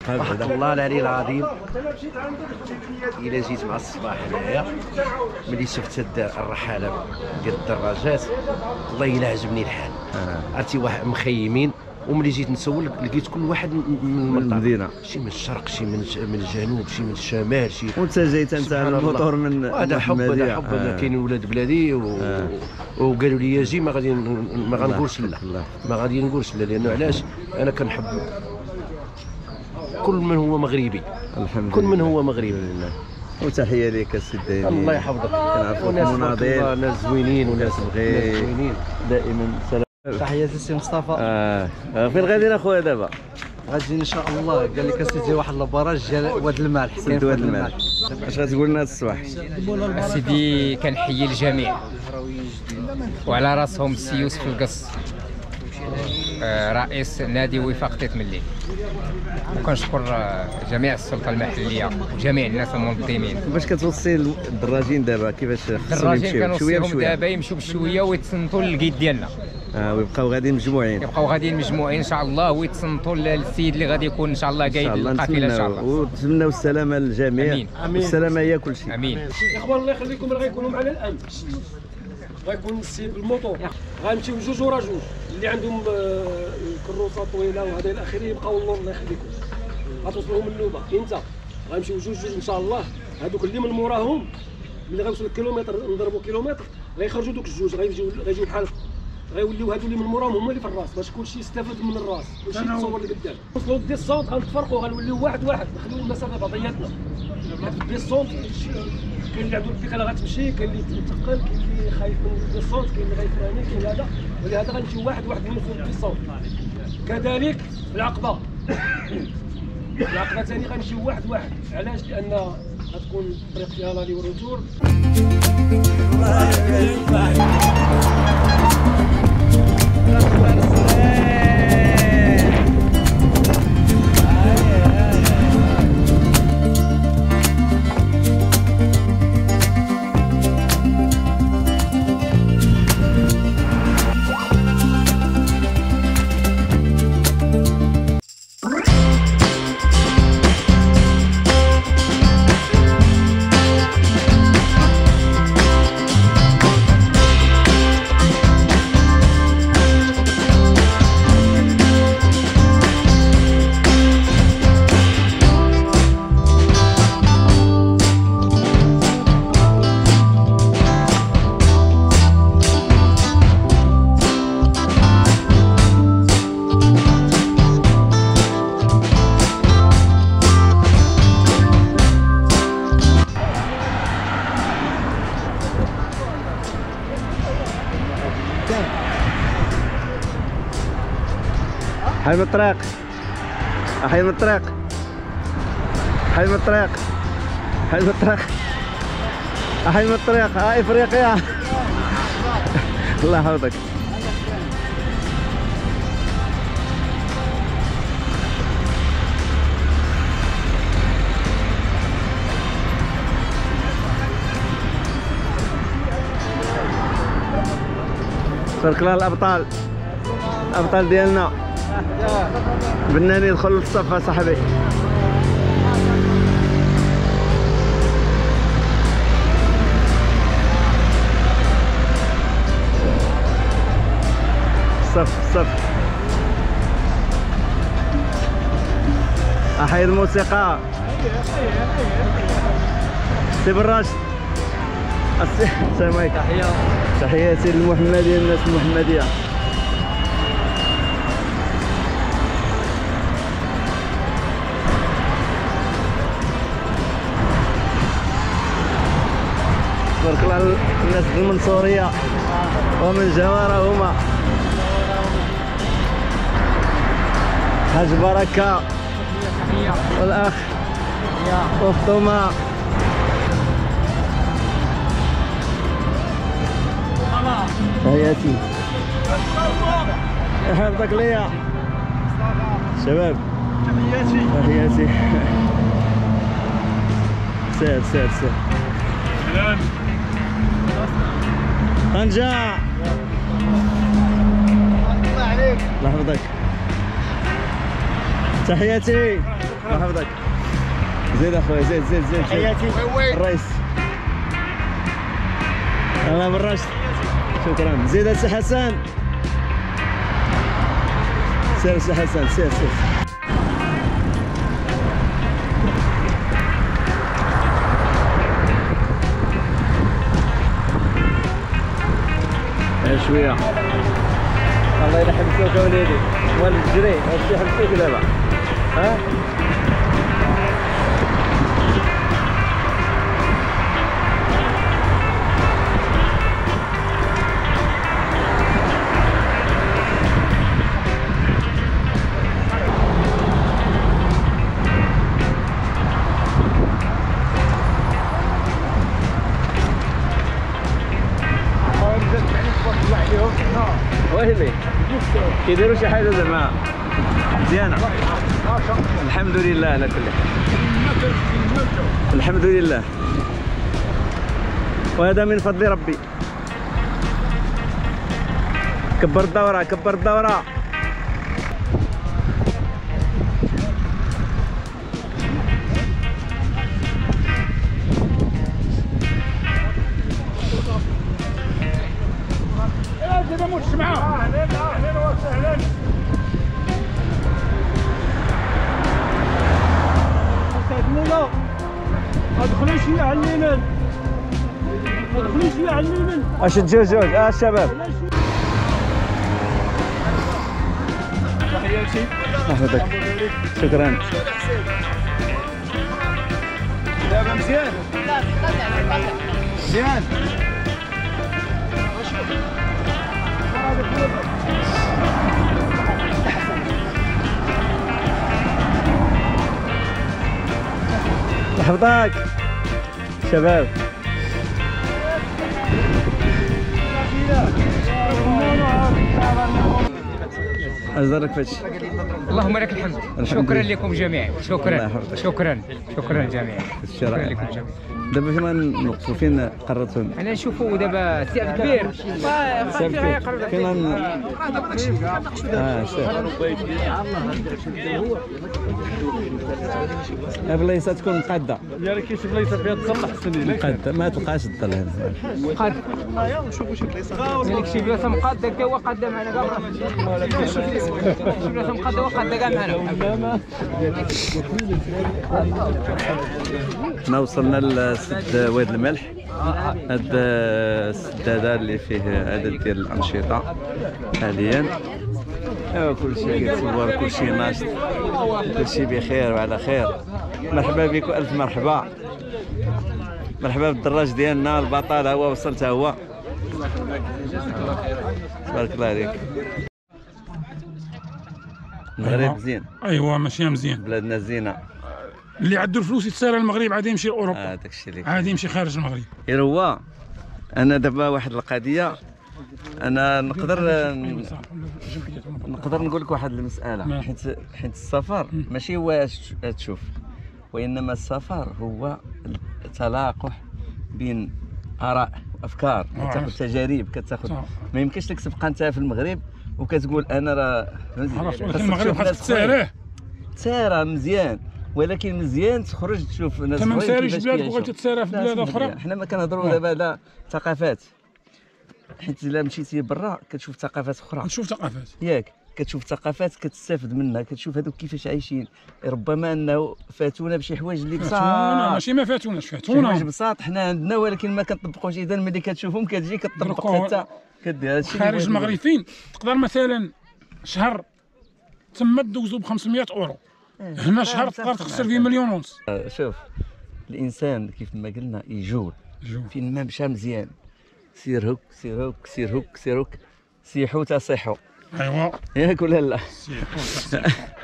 والله العلي العظيم الا جيت مع الصباح هنايا ملي شفت هاد الرحاله ديال الدراجات والله الا عجبني الحال. عرفتي واحد مخيمين، وملي جيت نسول لقيت كل واحد من المدينه، شي من الشرق، شي من الجنوب، شي من الشمال، شي. وانت جيت انت على الموتور من هذا حب، هذا حب. كاينين ولاد بلادي وقالوا لي جي، ما غنقولش لا، ما غادي نقولش لا، لانه علاش انا كنحب كل من هو مغربي. الحمد لله، كل من هو مغربي. وتحيه لك السيدي. الله يحفظك. كنعرفوك مناضل، ناس زوينين وناس زوينين دائما. سلام. تحياتي السي مصطفى. فين غاديين اخويا دابا؟ غاديين ان شاء الله. قال لك اسيدي واحد البراج ديال واد المالح. سيدي واد المالح، اش غتقول لنا هذا الصباح؟ سيدي كنحيي الجميع وعلى راسهم السي يوسف القص، رئيس نادي وفاق تيتملي، وكنشكر جميع السلطه المحليه وجميع الناس المنظمين. باش كتوصي الدراجين دابا كيفاش خصهم الدراجين كنوصيهم دابا يمشيو بشويه ويتصنتوا للكيد ديالنا، ويبقاو غاديين مجموعين. يبقاو غاديين مجموعين ان شاء الله، ويتصنتوا للسيد اللي غادي يكون ان شاء الله قايد القافله ان شاء الله. ونتمناو السلامه للجميع. والسلامه هي كل شيء. امين. اخوان الله يخليكم، راه غيكونوا معنا الان، غيكون السي بالموطور، غنمشيو جوج ورا جوج. اللي عندهم الكروسه طويله وهذا الى اخره يبقاو اللور. الله يخليكم، غتوصلهم النوبه. انت غنمشيو جوج جوج ان شاء الله. هذوك اللي من موراهم ملي غيوصل الكيلومتر نضربوا كيلومتر غيخرجوا دوك الجوج، غيجيو بحال غيوليو هادو اللي من موراهم هما اللي في الراس، باش كلشي يستافد من الراس، كلشي يتصور لقدام. وصلوا دي الصوت غنتفرقوا، غنوليو واحد نخليو المسافه بعضياتنا. دي الصوت كاين اللي عنده الثقه غتمشي، كاين اللي تنتقل، كاين اللي خايف من دي الصوت، كاين اللي غيفراني، كاين هذا. ولهذا غنمشيو واحد نوصلوا دي الصوت. كذلك العقبه ثاني غنمشيو واحد. علاش؟ لان غتكون الطريق فيها لالي والروتور. حي من الطريق، حي من الطريق، حي من الطريق، حي من الطريق، حي من الطريق. افريقيا. الله يحفظك. تبارك الله الابطال، الابطال ديالنا. بناني يدخل للصف صاحبي. صف احيي الموسيقى. سي بالراشد. السلام عليكم. تحياتي للمحمديه، الناس المحمديه. تبارك الله الناس المنصوريه ومن جوارهما. حاج بركه والاخ وفطومه. تحياتي، يحفظك ليا شباب. تحياتي. سير سير سير. طنجة. الله عليك. الله يحفظك. تحياتي الله يحفظك. زيد اخويا زيد زيد زيد تحياتي الرئيس الله بالرشد. شكرا. زيد السي حسن. سير السي حسن سير سير. شويه الله يلا حبسوك اوليدي ولد جري غادي حبسوك دابا ها. ويلي كيديروا شي حاجه زعما مزيانه. الحمد لله على كل حال. الحمد لله وهذا من فضل ربي. كبر الدوره كبر الدوره. اهلا وسهلا. استاذ مولا ادخلوا شويه على اليمين. ادخلوا شويه على اليمين. اش جوج الشباب. تحياتي. يحفظك. شكرا. دابا مزيان. مزيان. يحفظك شباب. ازدرك فاش. اللهم لك الحمد. شكرا لكم جميعا. شكرا شكرا شكرا جميعا. شكرا لكم جميعا. دابا فين نوقفوا فين قررتوا؟ انا نشوفوا دابا السعب كبير. فين بلايصه تكون مقاده. يا كاين شي بلايصه فيها الظل احسن لك. مقاده ما تلقاش الظل هنا. مقاد. نشوفوا شي بلايصه. ملك شي بلايصه مقاده حتى هو قاد معنا كاع. شي بلايصه مقاده هو قاد كاع معنا. حنا وصلنا لسد واد الملح. هاد السد هذا اللي فيه عدد ديال الانشطه حاليا. كلشي كيتصور كلشي ناشط كلشي بخير وعلى خير. مرحبا بكم الف مرحبا. مرحبا بالدراج ديالنا البطل هو وصلت هو. تبارك الله عليك. المغرب زين. ايوا ماشي مزيان. بلادنا زينه. اللي عنده الفلوس يتسارى المغرب عاد يمشي لاوروبا. داكشي اللي عاد يمشي خارج المغرب. غير هو انا دابا واحد القضيه. انا نقدر نقول لك واحد المساله. حيت السفر ماشي هو تشوف وانما السفر هو التلاقح بين اراء وافكار. كتاخذ تجارب كتاخذ. ما يمكنش لك تبقى انت في المغرب وكتقول انا راه المغرب خاصك تسارى مزيان ولكن مزيان تخرج تشوف ناس اخرين. تما مساريش بلادك وبغيتي تسارى في بلاد اخرى. حنا ما كنهضروا دابا على ثقافات. حيت الا مشيتي برا كتشوف ثقافات اخرى. كتشوف ثقافات ياك كتشوف ثقافات كتستافد منها. كتشوف هذوك كيفاش عايشين. ربما انه فاتونا بشي حوايج اللي بساط. ماشي ما فاتوناش فاتونا حوايج بساط حنا عندنا ولكن ما كنطبقوش. اذا ملي كتشوفهم كتجي كتطبق حتى كدير هادشي. خارج المغرب فين تقدر مثلا شهر تما دوزو ب 500 اورو. هنا شهر تقدر تخسر فيه مليون ونص. شوف الانسان كيف ما قلنا يجول. فين ما مشى مزيان. سير هوك سير هوك سير هوك سير هوك. سيحو تصيحو. ايوا ياك ولا لا؟ سيحو تصيحو.